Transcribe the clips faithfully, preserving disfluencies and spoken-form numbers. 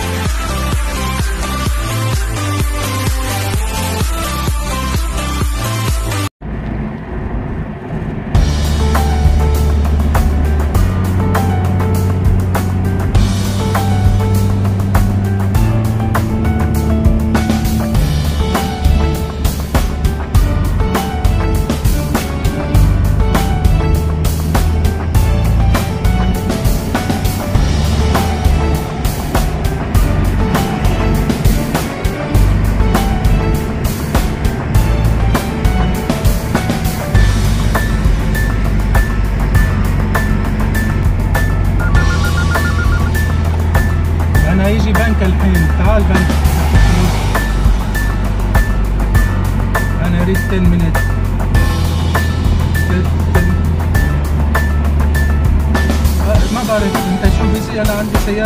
هيجي بنك الحين. تعال بنك. انا اريد عشرة minutes. ما بعرف انت شو بيصير. انا عندي سيارة.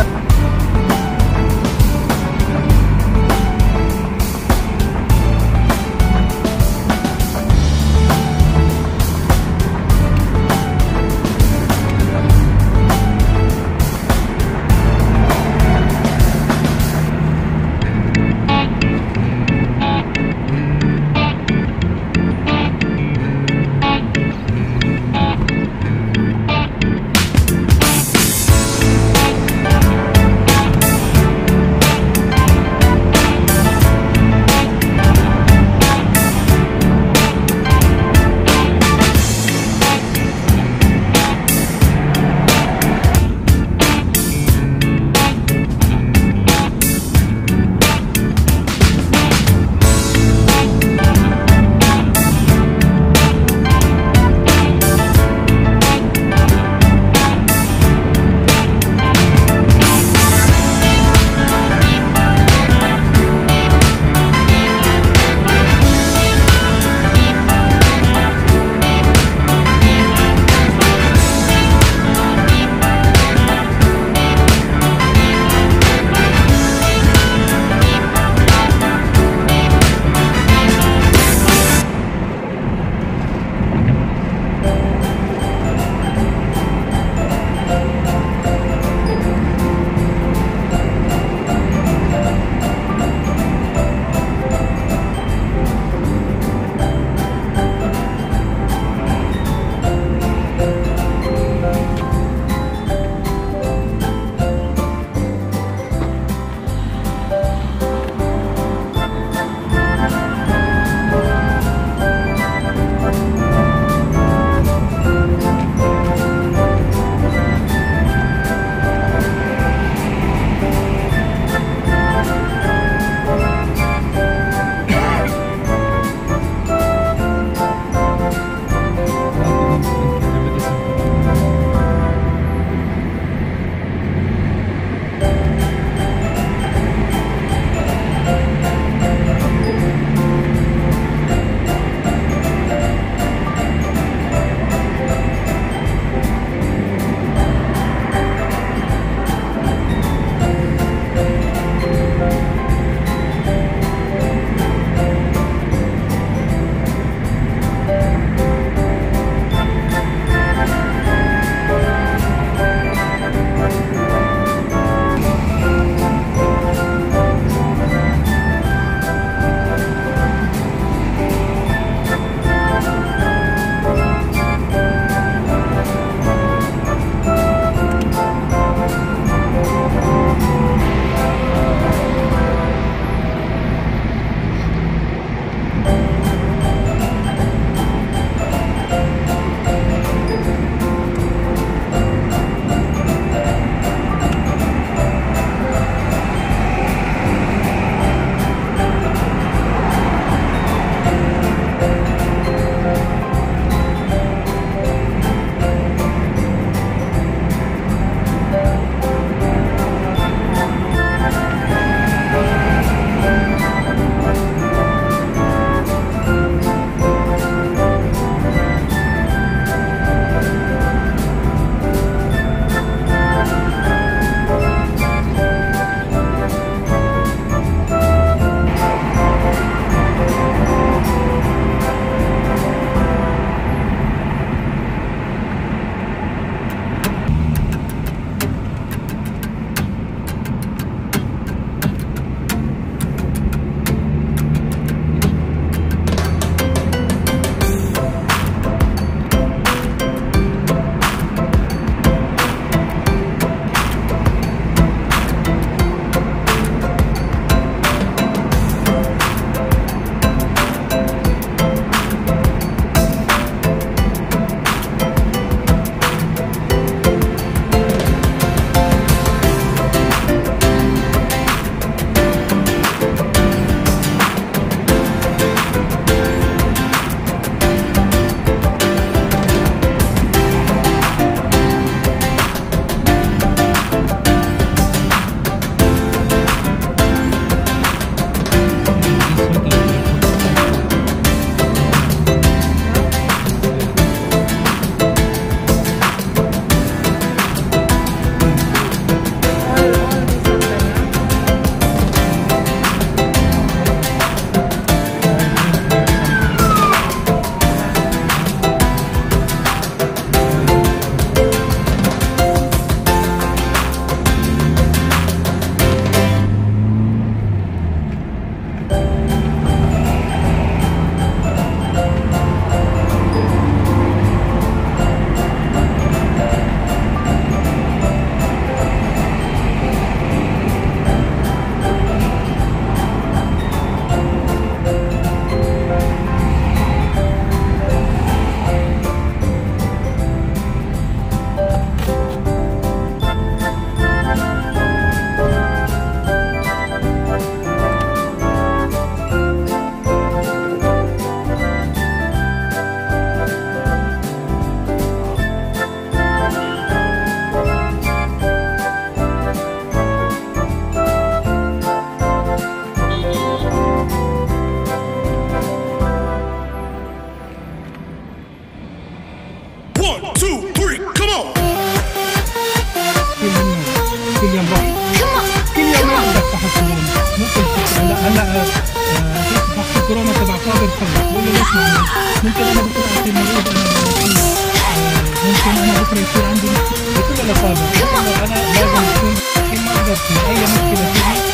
ممكن انا بكره اعطي مريض انا ممكن انا بكره يصير عندي بكل الاصابع، انا لازم يكون في ما اقدر في اي مشكله تيجي.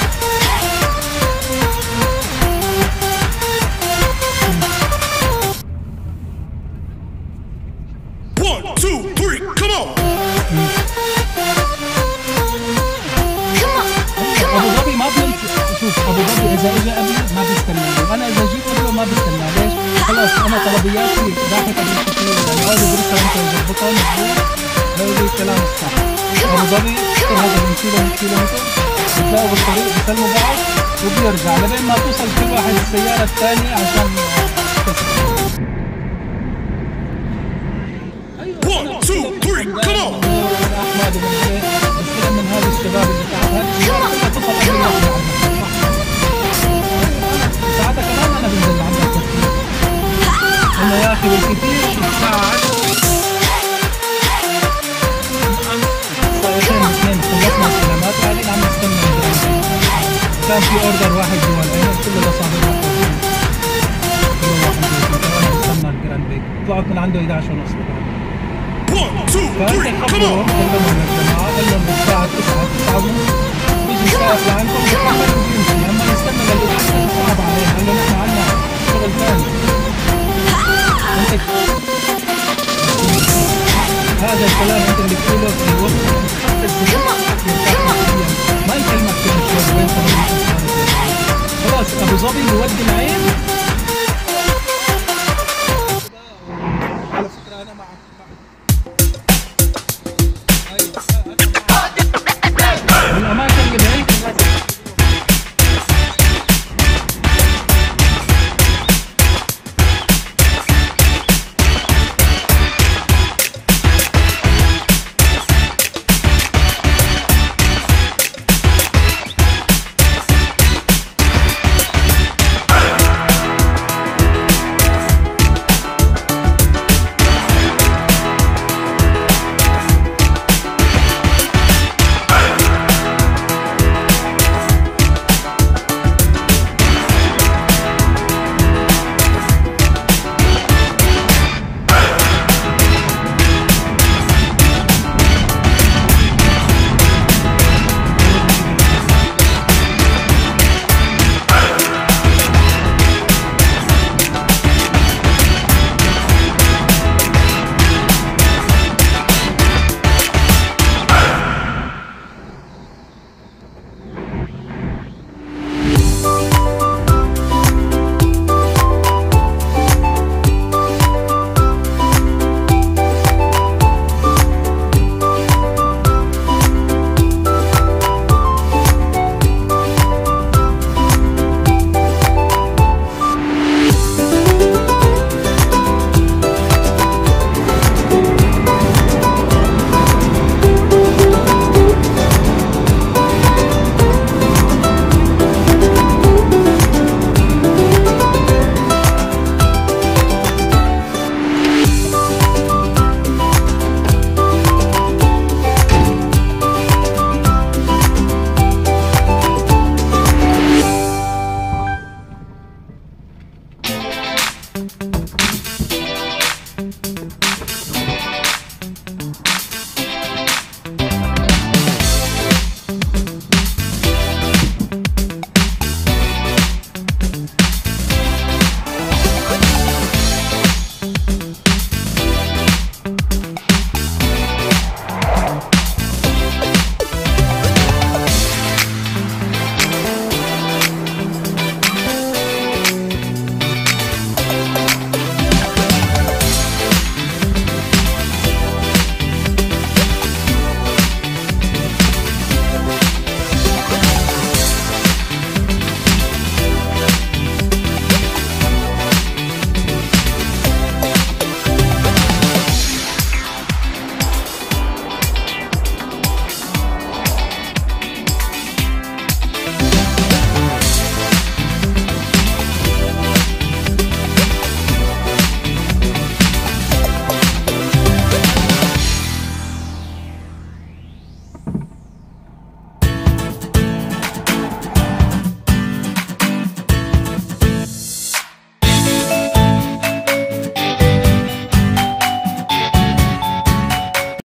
One, two, three, come on. ابو ظبي ما بيمشي. شوف ابو ظبي اذا اجى قبلي ما بيستنى، وانا اذا جيت قبله ما بستنى. ليش؟ خلاص انا طلبياتي راحت قبل كثير، يعني هذا بريسة انت مظبطها مظبوط، هذا الكلام الصح. ابو ظبي هذا من كيلو من كيلو متر بتلاقوا بالطريق بيسلموا بعض وبيرجع لبين ما توصل كل واحد السيارة الثانية عشان تسلم. One, two, three, come on. احمد ومن هيك بستلم من هذا الشباب اللي تعب، هذه الشباب كلها تصل قبل الواحد ساعتها كمان انا بنزل عندك انا يا اخي بالكثير شي ساعة ساعتين اثنين خلصنا استلامات وقاعدين عم نستنى الجران. كان في اوردر واحد جوا العين كله لصاحب واحد كله واحد جوا وانا بستنى الجران بيك. طلعت من عنده احد عشر ونص. فانت خبرهم كلمهم للجماعه قال لهم بالساعه تسعة تسعة ونص بيجي السائق لعندكم بيكمل وبيمشي، اما يستنى للإجازة صعب عليه. قال له نحن عندنا شغل ثاني. انت هذا الكلام انت اللي بتقوله في الوقت حتى الزبون ما يكلمك كل شوي وين صار. خلاص ابو ظبي بيودي العين. على فكره انا معك الأماكن اللي بعيد